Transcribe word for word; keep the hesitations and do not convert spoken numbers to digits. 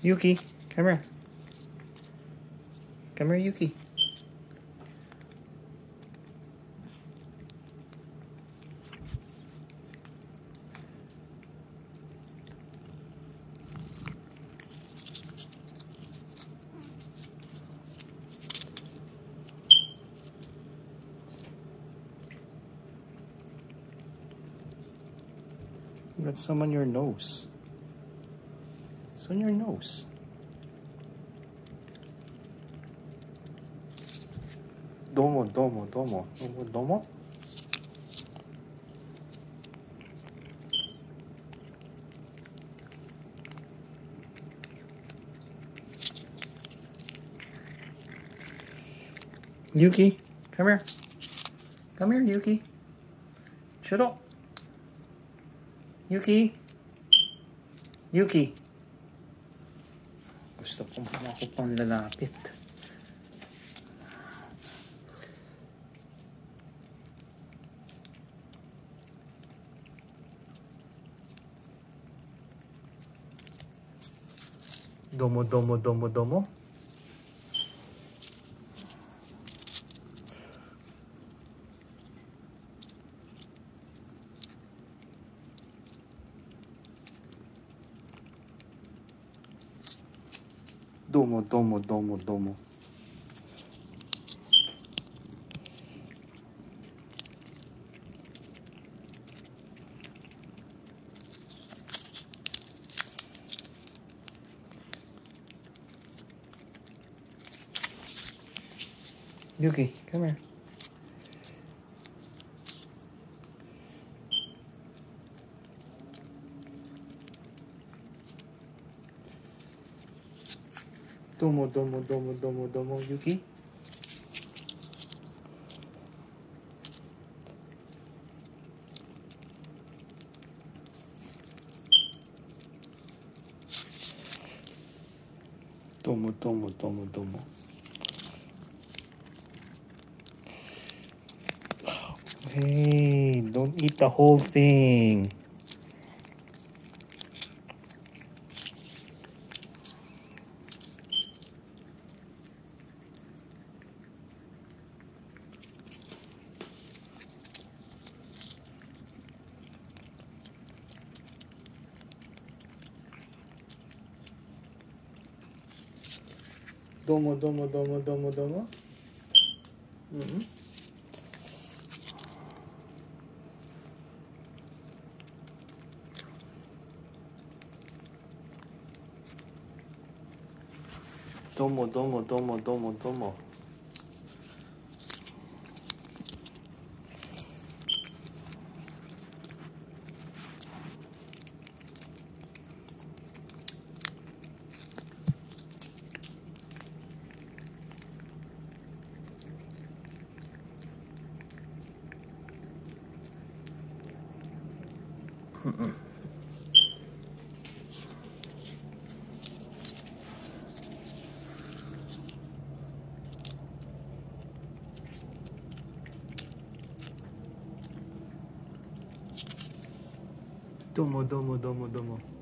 Yuki, come here. Come here, Yuki. You got some on your nose. It's on your nose. Domo, domo, domo, domo, domo. Yuki, come here. Come here, Yuki. Chiro. Yuki. Yuki. Gusto ko ako pang lalapit. Domo, domo, domo, domo. Domo, domo, domo, domo. Yuki, come here. Domo, domo, domo, domo, domo, Yuki. Domo, domo, domo, domo. Hey, don't eat the whole thing. Domo, domo, domo, domo, domo. Mm-hmm. Domo, domo, domo, domo, domo. Mm-mm. Domo, domo, domo, domo.